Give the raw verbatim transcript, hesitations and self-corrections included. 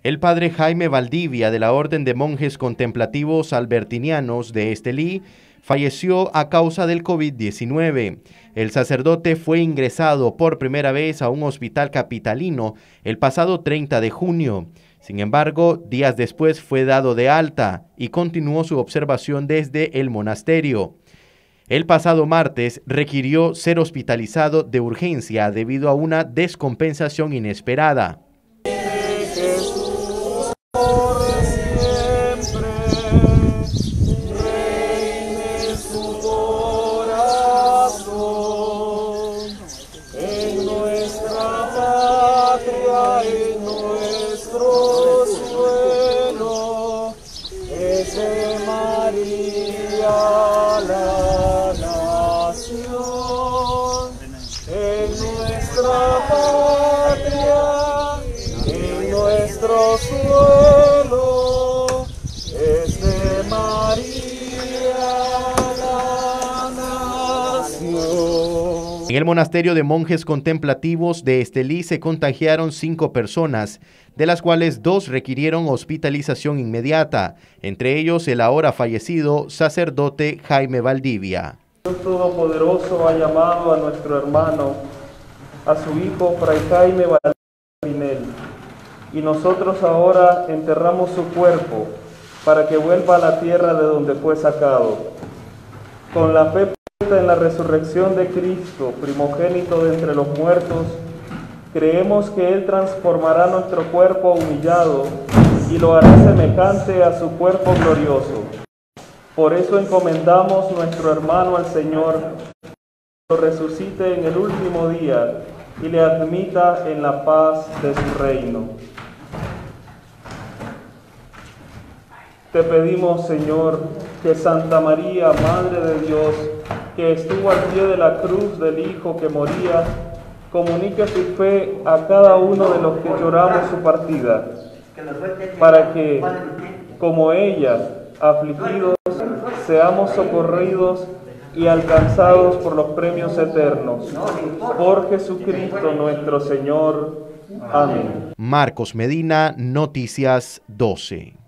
El padre Jaime Valdivia, de la Orden de Monjes Contemplativos Albertinianos de Estelí, falleció a causa del COVID diecinueve. El sacerdote fue ingresado por primera vez a un hospital capitalino el pasado treinta de junio. Sin embargo, días después fue dado de alta y continuó su observación desde el monasterio. El pasado martes requirió ser hospitalizado de urgencia debido a una descompensación inesperada. Nuestro suelo es de María la nación. En el monasterio de monjes contemplativos de Estelí se contagiaron cinco personas, de las cuales dos requirieron hospitalización inmediata, entre ellos el ahora fallecido sacerdote Jaime Valdivia. Dios Todopoderoso ha llamado a nuestro hermano, a su hijo Fray Jaime Valdivia, y nosotros ahora enterramos su cuerpo para que vuelva a la tierra de donde fue sacado. Con la fe puesta en la resurrección de Cristo, primogénito de entre los muertos, creemos que Él transformará nuestro cuerpo humillado y lo hará semejante a su cuerpo glorioso. Por eso encomendamos nuestro hermano al Señor, que lo resucite en el último día y le admita en la paz de su reino. Te pedimos, Señor, que Santa María, Madre de Dios, que estuvo al pie de la cruz del Hijo que moría, comunique su fe a cada uno de los que lloramos su partida, para que, como ella, afligidos, seamos socorridos y alcanzados por los premios eternos. Por Jesucristo nuestro Señor. Amén. Marcos Medina, Noticias doce.